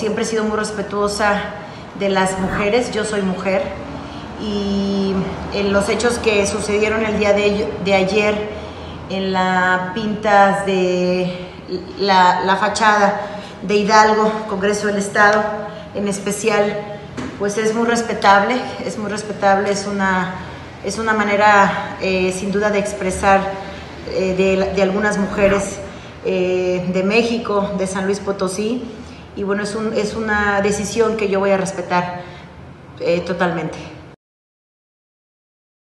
siempre he sido muy respetuosa de las mujeres. Yo soy mujer y en los hechos que sucedieron el día de ayer en la pintas de la fachada de Hidalgo, Congreso del Estado en especial, pues es muy respetable, es una manera sin duda de expresar de algunas mujeres de México, de San Luis Potosí, y bueno, es una decisión que yo voy a respetar totalmente.